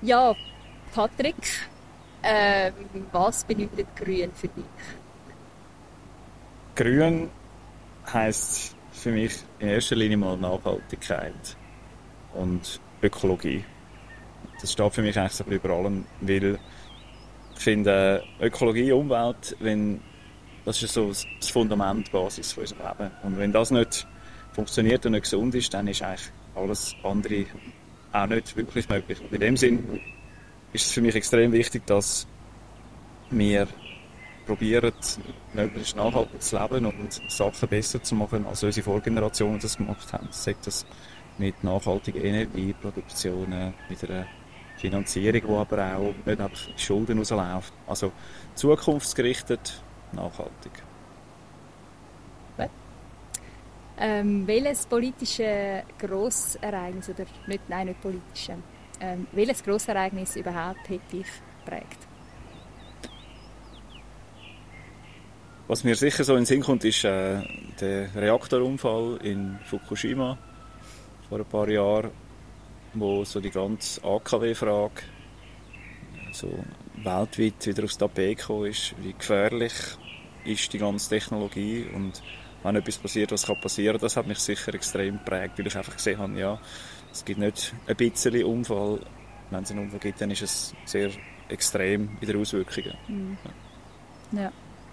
Ja, Patrick, was bedeutet grün für dich? Grün heisst für mich in erster Linie mal Nachhaltigkeit und Ökologie. Das steht für mich eigentlich so ein bisschen über allem, weil ich finde, Ökologie, Umwelt, das ist so das Fundament, die Basis von unserem Leben. Und wenn das nicht funktioniert und nicht gesund ist, dann ist eigentlich alles andere auch nicht wirklich möglich. Und in dem Sinn ist es für mich extrem wichtig, dass wir probieren, möglichst nachhaltig zu leben und Sachen besser zu machen, als unsere Vorgenerationen das gemacht haben. Sagt das mit nachhaltiger Energieproduktion, mit einer Finanzierung, die aber auch nicht einfach in Schulden rausläuft. Also zukunftsgerichtet, nachhaltig. Gut. Welches politische Grossereignis, oder nicht, nein, nicht politische, welches Grossereignis überhaupt hat dich geprägt? Was mir sicher so in den Sinn kommt, ist der Reaktorunfall in Fukushima vor ein paar Jahren, wo so die ganze AKW-Frage so weltweit wieder aufs Tapet gekommen ist. Wie gefährlich ist die ganze Technologie und wenn etwas passiert, was passieren kann, das hat mich sicher extrem geprägt, weil ich einfach gesehen habe, ja, es gibt nicht ein bisschen Unfall. Wenn es einen Unfall gibt, dann ist es sehr extrem in den Auswirkungen. Ja.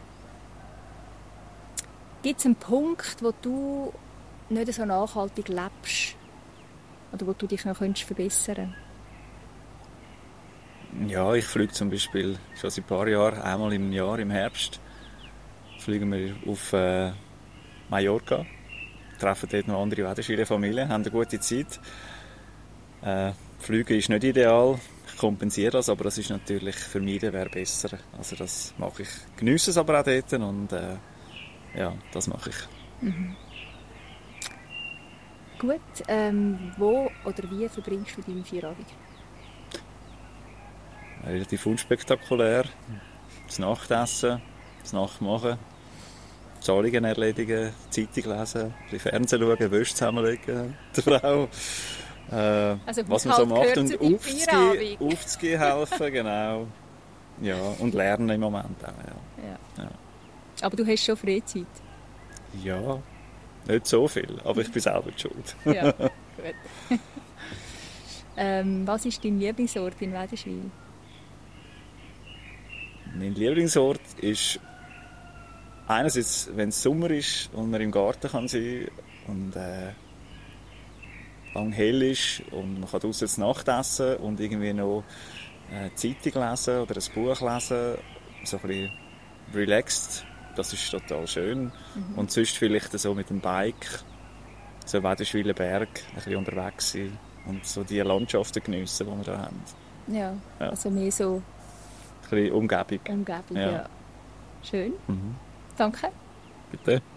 Gibt es einen Punkt, wo du nicht so nachhaltig lebst? Oder wo du dich noch verbessern könntest? Ja, ich fliege zum Beispiel schon seit ein paar Jahren, einmal im Jahr, im Herbst, fliegen wir auf Mallorca, treffen dort noch andere Wäderschwillenfamilien, haben eine gute Zeit. Fliegen ist nicht ideal, ich kompensiere das, aber das ist natürlich vermeiden wäre besser. Also das mache ich, geniesse es aber auch dort und ja, das mache ich. Gut, wo oder wie verbringst du deinen Feierabend? Relativ unspektakulär, das Nachtessen, das Nachtmachen, Zahlungen erledigen, Zeitung lesen, ein bisschen Fernsehen schauen, Wäsche zusammenlegen, der Frau. Also Was man so Haushalt macht gehört und zu deinem Feierabend. aufzugehen helfen, genau. Ja, und lernen im Moment auch, ja. Ja. Ja, Aber du hast schon Freizeit. ja, nicht so viel, aber ich bin selber die schuld. Ja, gut. Was ist dein Lieblingsort in Wädenswil? Mein Lieblingsort ist einerseits, wenn es Sommer ist und man im Garten kann sein und lang hell ist und man kann draussen das Nachtessen und irgendwie noch eine Zeitung lesen oder ein Buch lesen, so ein bisschen relaxed, das ist total schön. Und sonst vielleicht so mit dem Bike, so Wädenswiler Berg, ein bisschen unterwegs sein und so die Landschaften geniessen, die wir da haben. Ja, Ja. also mehr so Ein bisschen Umgebung. Umgebung, Ja. ja. Schön, Mhm. danke. Bitte.